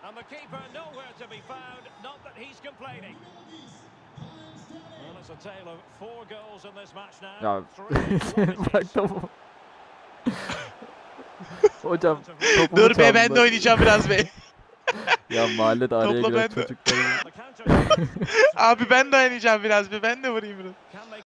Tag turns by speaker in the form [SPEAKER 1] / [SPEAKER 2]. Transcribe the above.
[SPEAKER 1] And the keeper nowhere to be found. Not that he's complaining. Well, it's a tale of 4 goals in this match now.
[SPEAKER 2] Ya bırak topu. Hocam topu
[SPEAKER 3] Dur be, ben de oynayacağım biraz be.
[SPEAKER 2] Ya mahallede araya
[SPEAKER 3] Topla
[SPEAKER 2] giren
[SPEAKER 3] ben de.
[SPEAKER 2] çocukları.
[SPEAKER 3] Abi ben de oynayacağım biraz be. Ben de vurayım biraz.